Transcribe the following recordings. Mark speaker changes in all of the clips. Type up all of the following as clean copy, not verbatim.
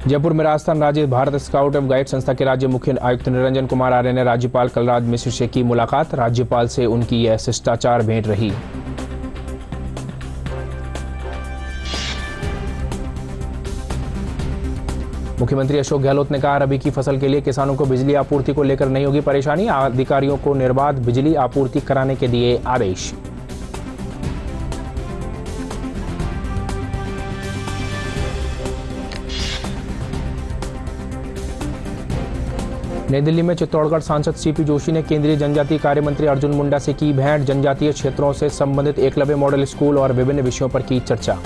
Speaker 1: जयपुर में राजस्थान राज्य भारत स्काउट एवं गाइड संस्था के राज्य मुख्य आयुक्त निरंजन कुमार आर्य ने राज्यपाल कलराज मिश्र से की मुलाकात। राज्यपाल से उनकी यह शिष्टाचार भेंट रही। मुख्यमंत्री अशोक गहलोत ने कहा, रबी की फसल के लिए किसानों को बिजली आपूर्ति को लेकर नहीं होगी परेशानी। अधिकारियों को निर्बाध बिजली आपूर्ति कराने के दिए आदेश। नई दिल्ली में चित्तौड़गढ़ सांसद सीपी जोशी ने केंद्रीय जनजातीय कार्य मंत्री अर्जुन मुंडा से की भेंट। जनजातीय क्षेत्रों से संबंधित एकलव्य मॉडल स्कूल और विभिन्न विषयों पर की चर्चा।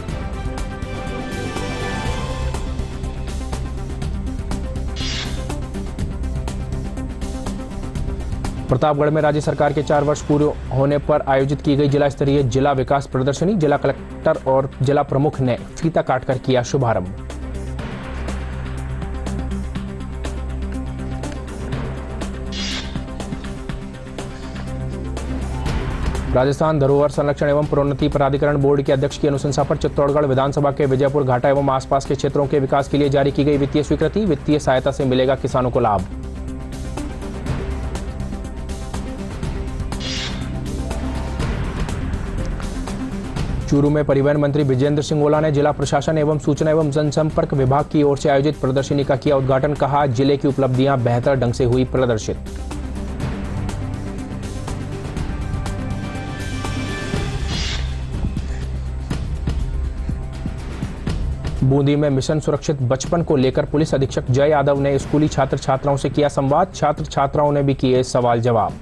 Speaker 1: प्रतापगढ़ में राज्य सरकार के 4 वर्ष पूरे होने पर आयोजित की गई जिला स्तरीय जिला विकास प्रदर्शनी। जिला कलेक्टर और जिला प्रमुख ने फीता काटकर किया शुभारंभ। राजस्थान धरोहर संरक्षण एवं प्रोन्नति प्राधिकरण बोर्ड के अध्यक्ष की अनुशंसा पर चित्तौड़गढ़ विधानसभा के विजयपुर घाटा एवं आसपास के क्षेत्रों के विकास के लिए जारी की गई वित्तीय स्वीकृति। वित्तीय सहायता से मिलेगा किसानों को लाभ। चूरू में परिवहन मंत्री विजेंद्र सिंह ओला ने जिला प्रशासन एवं सूचना एवं जनसंपर्क विभाग की ओर से आयोजित प्रदर्शनी का किया उद्घाटन। कहा, जिले की उपलब्धियां बेहतर ढंग से हुई प्रदर्शित। बूंदी में मिशन सुरक्षित बचपन को लेकर पुलिस अधीक्षक जय यादव ने स्कूली छात्र छात्राओं से किया संवाद। छात्र छात्राओं ने भी किए सवाल जवाब।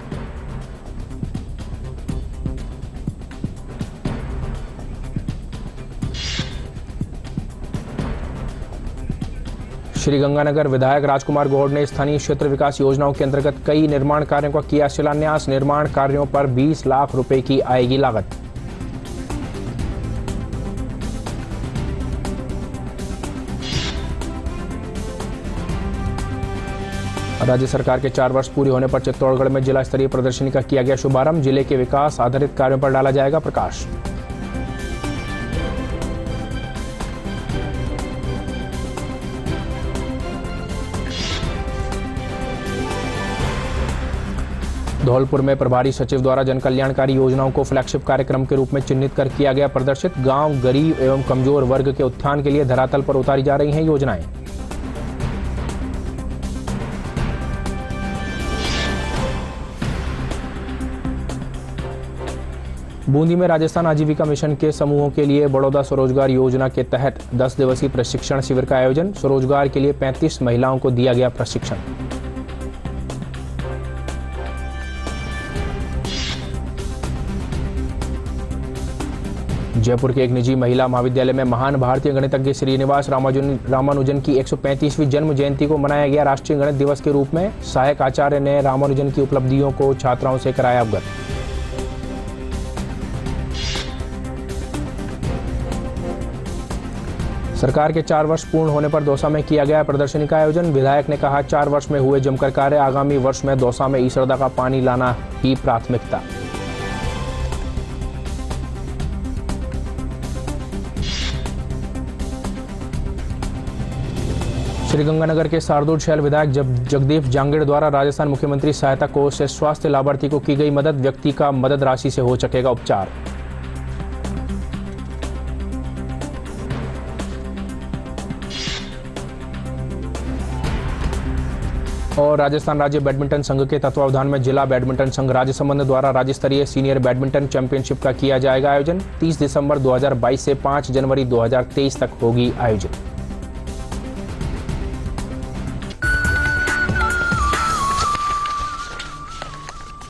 Speaker 1: श्रीगंगानगर विधायक राजकुमार गौड़ ने स्थानीय क्षेत्र विकास योजनाओं के अंतर्गत कई निर्माण कार्यों का किया शिलान्यास। निर्माण कार्यों पर 20 लाख रुपए की आएगी लागत। राज्य सरकार के 4 वर्ष पूरे होने पर चित्तौड़गढ़ में जिला स्तरीय प्रदर्शनी का किया गया शुभारंभ। जिले के विकास आधारित कार्यों पर डाला जाएगा प्रकाश। धौलपुर में प्रभारी सचिव द्वारा जन कल्याणकारी योजनाओं को फ्लैगशिप कार्यक्रम के रूप में चिन्हित कर किया गया प्रदर्शित। गांव, गरीब एवं कमजोर वर्ग के उत्थान के लिए धरातल पर उतारी जा रही हैं योजनाएं। बूंदी में राजस्थान आजीविका मिशन के समूहों के लिए बड़ौदा स्वरोजगार योजना के तहत 10 दिवसीय प्रशिक्षण शिविर का आयोजन। स्वरोजगार के लिए 35 महिलाओं को दिया गया प्रशिक्षण। जयपुर के एक निजी महिला महाविद्यालय में महान भारतीय गणितज्ञ श्रीनिवास रामानुजन की 135वीं जन्म जयंती को मनाया गया राष्ट्रीय गणित दिवस के रूप में। सहायक आचार्य ने रामानुजन की उपलब्धियों को छात्राओं से कराया अवगत। सरकार के 4 वर्ष पूर्ण होने पर दौसा में किया गया प्रदर्शनी का आयोजन। विधायक ने कहा, 4 वर्ष में हुए जमकर कार्य। आगामी वर्ष में दौसा में ईसरदा का पानी लाना ही प्राथमिकता। श्रीगंगानगर के शार्दुल शैल विधायक जगदीप जांगड़ द्वारा राजस्थान मुख्यमंत्री सहायता कोष से स्वास्थ्य लाभार्थी को की गई मदद। व्यक्ति का मदद राशि से हो सकेगा उपचार। और राजस्थान राज्य बैडमिंटन संघ के तत्वावधान में जिला बैडमिंटन संघ राज्य संबंध द्वारा राज्य स्तरीय सीनियर बैडमिंटन चैंपियनशिप का किया जाएगा आयोजन। 30 दिसंबर 2022 से 5 जनवरी 2023 तक होगी आयोजित।